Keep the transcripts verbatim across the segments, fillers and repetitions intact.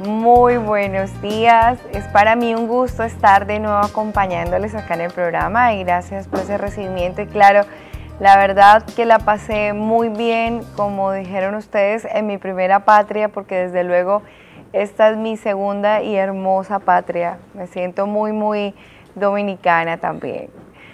Muy buenos días, es para mí un gusto estar de nuevo acompañándoles acá en el programa y gracias por ese recibimiento y claro, la verdad que la pasé muy bien, como dijeron ustedes, en mi primera patria porque desde luego esta es mi segunda y hermosa patria, me siento muy muy dominicana también.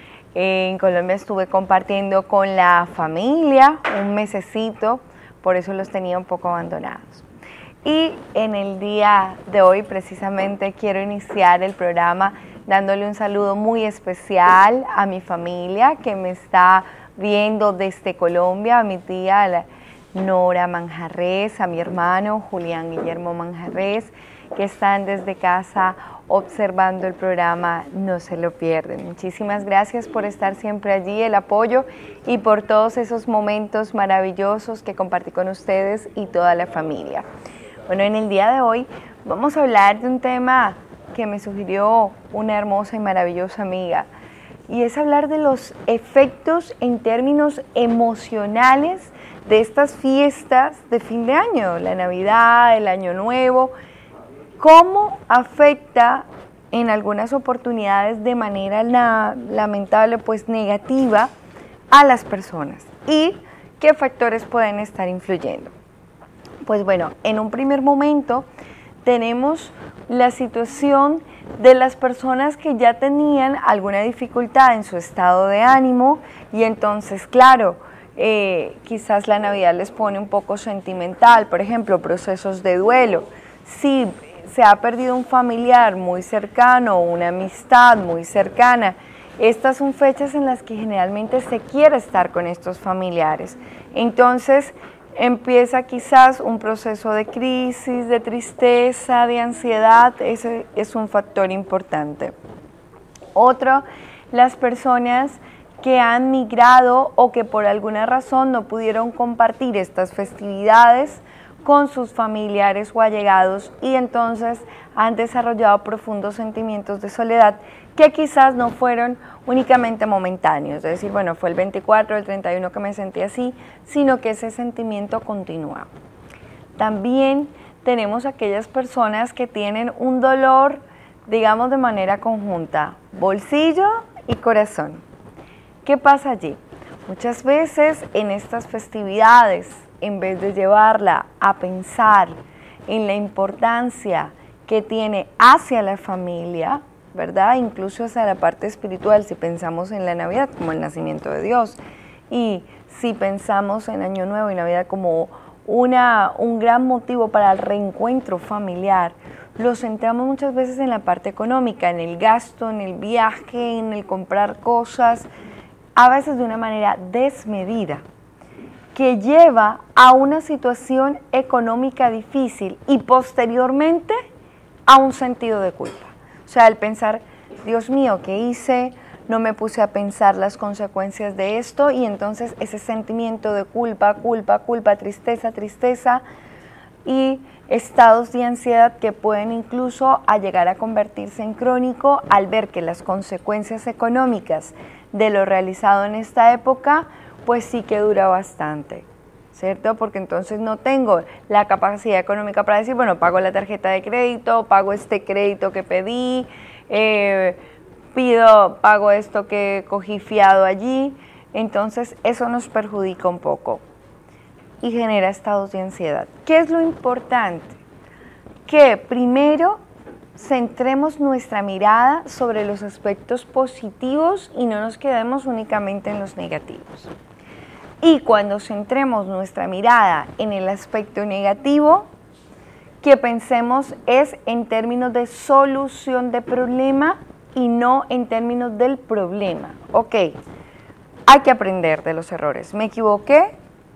En Colombia estuve compartiendo con la familia un mesecito, por eso los tenía un poco abandonados. Y en el día de hoy precisamente quiero iniciar el programa dándole un saludo muy especial a mi familia que me está viendo desde Colombia, a mi tía Nora Manjarres, a mi hermano Julián Guillermo Manjarres, que están desde casa observando el programa, no se lo pierden. Muchísimas gracias por estar siempre allí, el apoyo y por todos esos momentos maravillosos que compartí con ustedes y toda la familia. Bueno, en el día de hoy vamos a hablar de un tema que me sugirió una hermosa y maravillosa amiga y es hablar de los efectos en términos emocionales de estas fiestas de fin de año, la Navidad, el Año Nuevo, cómo afecta en algunas oportunidades de manera la, lamentable, pues negativa a las personas y qué factores pueden estar influyendo. Pues bueno, en un primer momento tenemos la situación de las personas que ya tenían alguna dificultad en su estado de ánimo y entonces, claro, eh, quizás la Navidad les pone un poco sentimental, por ejemplo, procesos de duelo. Si se ha perdido un familiar muy cercano, una amistad muy cercana, estas son fechas en las que generalmente se quiere estar con estos familiares. Entonces, empieza quizás un proceso de crisis, de tristeza, de ansiedad, ese es un factor importante. Otro, las personas que han migrado o que por alguna razón no pudieron compartir estas festividades con sus familiares o allegados y entonces han desarrollado profundos sentimientos de soledad que quizás no fueron únicamente momentáneos, es decir, bueno, fue el veinticuatro, el treinta y uno que me sentí así, sino que ese sentimiento continúa. También tenemos aquellas personas que tienen un dolor, digamos, de manera conjunta, bolsillo y corazón. ¿Qué pasa allí? Muchas veces en estas festividades, en vez de llevarla a pensar en la importancia que tiene hacia la familia, ¿verdad? Incluso hacia la parte espiritual, si pensamos en la Navidad como el nacimiento de Dios y si pensamos en Año Nuevo y Navidad como una, un gran motivo para el reencuentro familiar, lo centramos muchas veces en la parte económica, en el gasto, en el viaje, en el comprar cosas, a veces de una manera desmedida, que lleva a una situación económica difícil y posteriormente a un sentido de culpa. O sea, el pensar, Dios mío, ¿qué hice? No me puse a pensar las consecuencias de esto y entonces ese sentimiento de culpa, culpa, culpa, tristeza, tristeza y estados de ansiedad que pueden incluso a llegar a convertirse en crónico al ver que las consecuencias económicas de lo realizado en esta época pues sí que dura bastante, ¿cierto? Porque entonces no tengo la capacidad económica para decir, bueno, pago la tarjeta de crédito, pago este crédito que pedí, eh, pido, pago esto que cogí fiado allí, entonces eso nos perjudica un poco y genera estados de ansiedad. ¿Qué es lo importante? Que primero centremos nuestra mirada sobre los aspectos positivos y no nos quedemos únicamente en los negativos. Y cuando centremos nuestra mirada en el aspecto negativo, que pensemos es en términos de solución de problema y no en términos del problema. Ok, hay que aprender de los errores. Me equivoqué,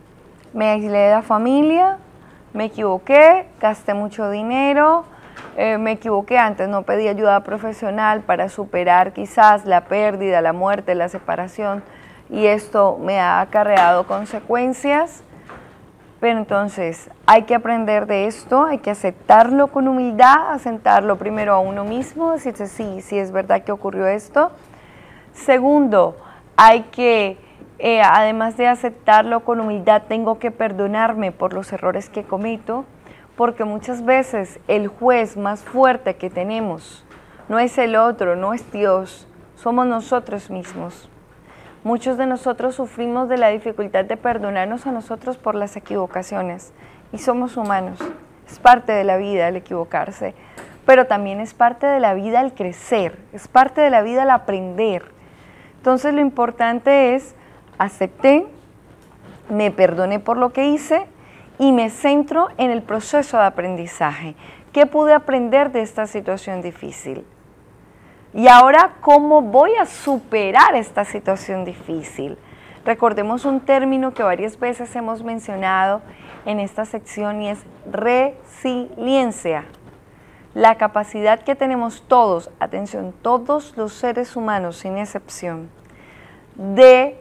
me aislé de la familia, me equivoqué, gasté mucho dinero, eh, me equivoqué antes, no pedí ayuda profesional para superar quizás la pérdida, la muerte, la separación, y esto me ha acarreado consecuencias, pero entonces hay que aprender de esto, hay que aceptarlo con humildad, aceptarlo primero a uno mismo, decirse sí, sí es verdad que ocurrió esto. Segundo, hay que, eh, además de aceptarlo con humildad, tengo que perdonarme por los errores que cometo, porque muchas veces el juez más fuerte que tenemos no es el otro, no es Dios, somos nosotros mismos. Muchos de nosotros sufrimos de la dificultad de perdonarnos a nosotros por las equivocaciones y somos humanos. Es parte de la vida el equivocarse, pero también es parte de la vida el crecer, es parte de la vida el aprender. Entonces lo importante es, acepté, me perdoné por lo que hice y me centro en el proceso de aprendizaje. ¿Qué pude aprender de esta situación difícil? Y ahora, ¿cómo voy a superar esta situación difícil? Recordemos un término que varias veces hemos mencionado en esta sección y es resiliencia. La capacidad que tenemos todos, atención, todos los seres humanos sin excepción, de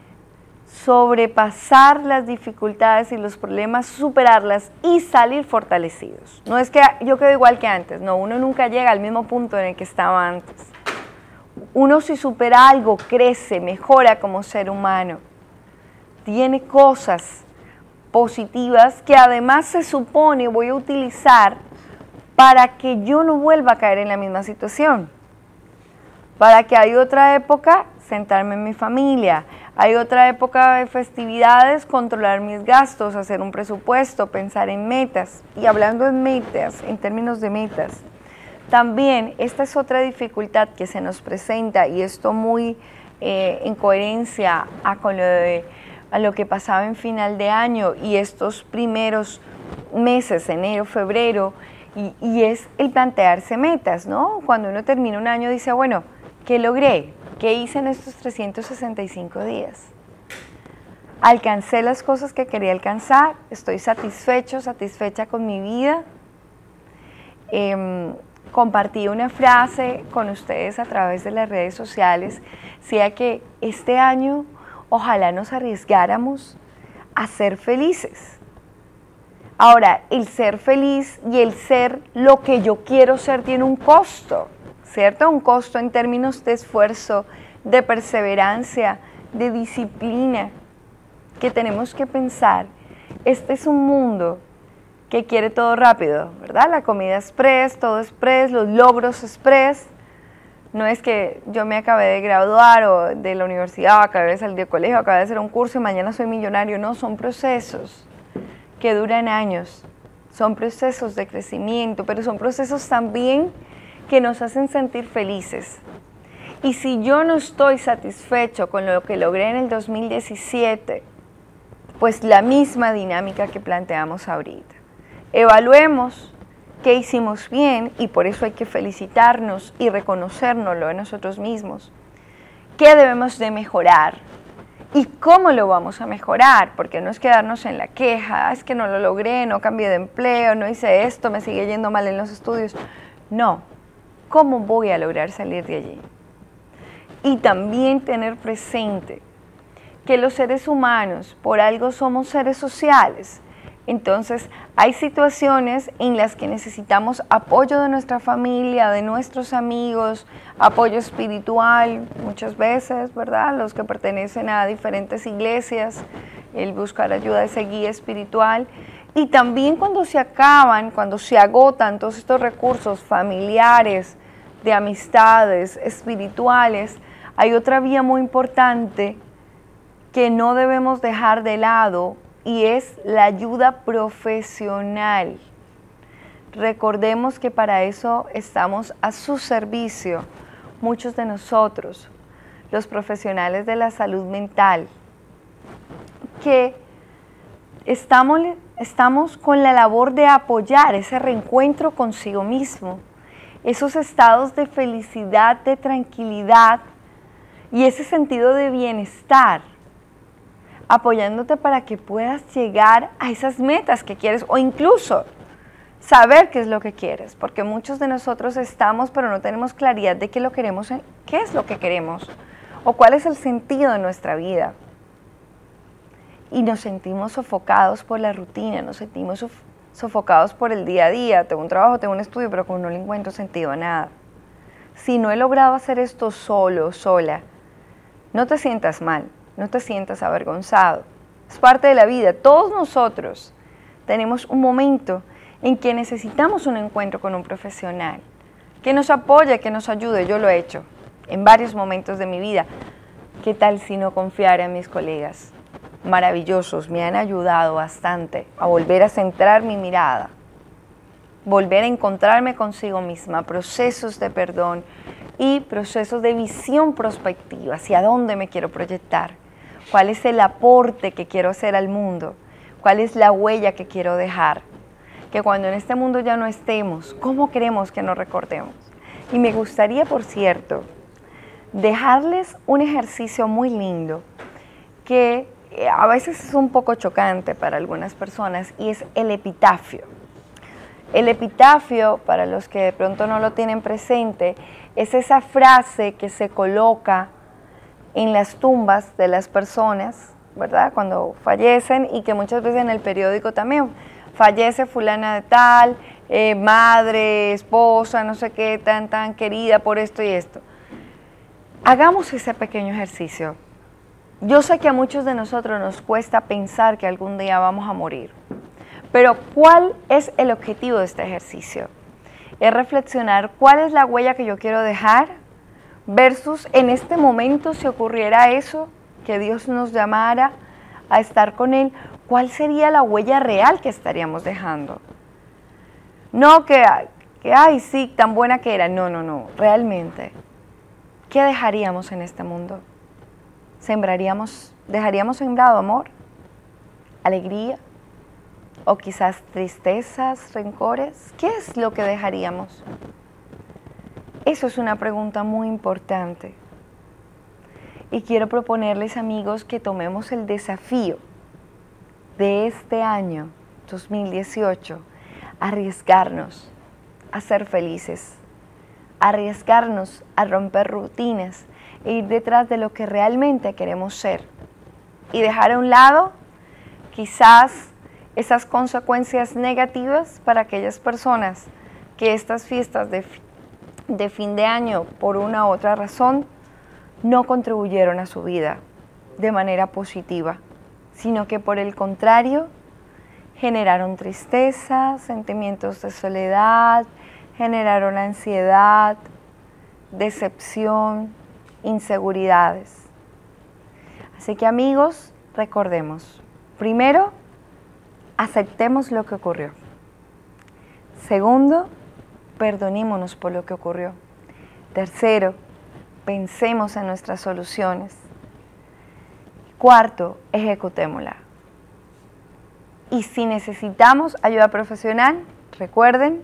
sobrepasar las dificultades y los problemas, superarlas y salir fortalecidos. No es que yo quedo igual que antes, no, uno nunca llega al mismo punto en el que estaba antes. Uno si supera algo, crece, mejora como ser humano, tiene cosas positivas que además se supone voy a utilizar para que yo no vuelva a caer en la misma situación. Para que hay otra época, sentarme en mi familia. Hay otra época de festividades, controlar mis gastos, hacer un presupuesto, pensar en metas. Y hablando en metas, en términos de metas, también esta es otra dificultad que se nos presenta y esto muy eh, en coherencia a, con lo de, a lo que pasaba en final de año y estos primeros meses, enero, febrero, y, y es el plantearse metas, ¿no? Cuando uno termina un año dice, bueno, ¿qué logré? ¿Qué hice en estos trescientos sesenta y cinco días? ¿Alcancé las cosas que quería alcanzar? ¿Estoy satisfecho, satisfecha con mi vida? Eh, compartí una frase con ustedes a través de las redes sociales, decía que este año ojalá nos arriesgáramos a ser felices. Ahora, el ser feliz y el ser lo que yo quiero ser tiene un costo, ¿cierto? Un costo en términos de esfuerzo, de perseverancia, de disciplina, que tenemos que pensar. Este es un mundo que quiere todo rápido, ¿verdad? La comida express, todo express, los logros express. No es que yo me acabé de graduar o de la universidad, o acabé de salir del colegio, acabé de hacer un curso y mañana soy millonario. No, son procesos que duran años, son procesos de crecimiento, pero son procesos también que nos hacen sentir felices. Y si yo no estoy satisfecho con lo que logré en el dos mil diecisiete, pues la misma dinámica que planteamos ahorita. Evaluemos qué hicimos bien y por eso hay que felicitarnos y reconocérnoslo en nosotros mismos. ¿Qué debemos de mejorar? ¿Y cómo lo vamos a mejorar? Porque no es quedarnos en la queja, es que no lo logré, no cambié de empleo, no hice esto, me sigue yendo mal en los estudios. No. ¿Cómo voy a lograr salir de allí? Y también tener presente que los seres humanos, por algo somos seres sociales. Entonces, hay situaciones en las que necesitamos apoyo de nuestra familia, de nuestros amigos, apoyo espiritual, muchas veces, ¿verdad? Los que pertenecen a diferentes iglesias, el buscar ayuda de ese guía espiritual. Y también cuando se acaban, cuando se agotan todos estos recursos familiares, de amistades, espirituales, hay otra vía muy importante que no debemos dejar de lado y es la ayuda profesional. Recordemos que para eso estamos a su servicio, muchos de nosotros, los profesionales de la salud mental, que estamos, estamos con la labor de apoyar ese reencuentro consigo mismo, esos estados de felicidad, de tranquilidad y ese sentido de bienestar, apoyándote para que puedas llegar a esas metas que quieres o incluso saber qué es lo que quieres, porque muchos de nosotros estamos pero no tenemos claridad de qué lo queremos, qué es lo que queremos o cuál es el sentido de nuestra vida. Y nos sentimos sofocados por la rutina, nos sentimos sof sofocados por el día a día. Tengo un trabajo, tengo un estudio, pero como no le encuentro sentido a nada. Si no he logrado hacer esto solo, sola, no te sientas mal, no te sientas avergonzado. Es parte de la vida. Todos nosotros tenemos un momento en que necesitamos un encuentro con un profesional, que nos apoye, que nos ayude. Yo lo he hecho en varios momentos de mi vida. ¿Qué tal si no confiara en mis colegas? Maravillosos, me han ayudado bastante a volver a centrar mi mirada, volver a encontrarme consigo misma, procesos de perdón y procesos de visión prospectiva, hacia dónde me quiero proyectar, cuál es el aporte que quiero hacer al mundo, cuál es la huella que quiero dejar, que cuando en este mundo ya no estemos, ¿cómo queremos que nos recordemos? Y me gustaría, por cierto, dejarles un ejercicio muy lindo que a veces es un poco chocante para algunas personas y es el epitafio. El epitafio, para los que de pronto no lo tienen presente, es esa frase que se coloca en las tumbas de las personas, ¿verdad? Cuando fallecen, y que muchas veces en el periódico también fallece fulana de tal, eh, madre, esposa, no sé qué, tan, tan querida por esto y esto. Hagamos ese pequeño ejercicio. Yo sé que a muchos de nosotros nos cuesta pensar que algún día vamos a morir, pero ¿cuál es el objetivo de este ejercicio? Es reflexionar cuál es la huella que yo quiero dejar versus en este momento, si ocurriera eso, que Dios nos llamara a estar con Él, ¿cuál sería la huella real que estaríamos dejando? No que, que ay, sí, tan buena que era. No, no, no, realmente, ¿qué dejaríamos en este mundo? ¿Sembraríamos, dejaríamos sembrado amor, alegría o quizás tristezas, rencores? ¿Qué es lo que dejaríamos? Eso es una pregunta muy importante. Y quiero proponerles, amigos, que tomemos el desafío de este año dos mil dieciocho, arriesgarnos a ser felices, arriesgarnos a romper rutinas e ir detrás de lo que realmente queremos ser y dejar a un lado quizás esas consecuencias negativas para aquellas personas que estas fiestas de, de fin de año, por una u otra razón, no contribuyeron a su vida de manera positiva, sino que por el contrario generaron tristeza, sentimientos de soledad, generaron ansiedad, decepción, inseguridades. Así que, amigos, recordemos, primero, aceptemos lo que ocurrió. Segundo, perdonémonos por lo que ocurrió. Tercero, pensemos en nuestras soluciones. Cuarto, ejecutémosla. Y si necesitamos ayuda profesional, recuerden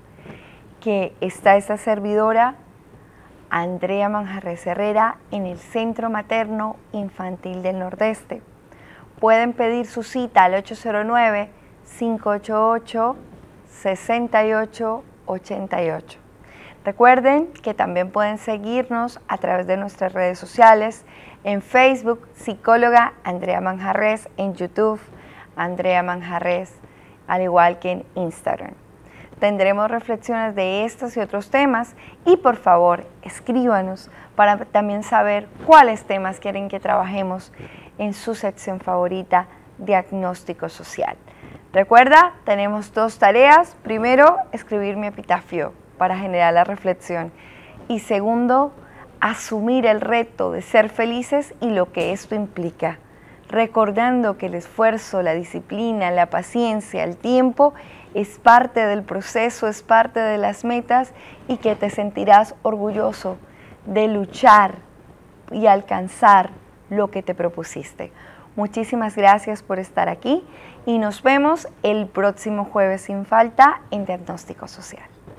que está esta servidora, Andrea Manjarrés Herrera, en el Centro Materno Infantil del Nordeste. Pueden pedir su cita al ocho cero nueve, cinco ocho ocho, seis ocho ocho ocho. Recuerden que también pueden seguirnos a través de nuestras redes sociales, en Facebook, psicóloga Andrea Manjarrés, en YouTube, Andrea Manjarrés, al igual que en Instagram. Tendremos reflexiones de estos y otros temas y por favor escríbanos para también saber cuáles temas quieren que trabajemos en su sección favorita, Diagnóstico Social. Recuerda, tenemos dos tareas. Primero, escribir mi epitafio para generar la reflexión. Y segundo, asumir el reto de ser felices y lo que esto implica. Recordando que el esfuerzo, la disciplina, la paciencia, el tiempo es parte del proceso, es parte de las metas y que te sentirás orgulloso de luchar y alcanzar lo que te propusiste. Muchísimas gracias por estar aquí y nos vemos el próximo jueves sin falta en Diagnóstico Social.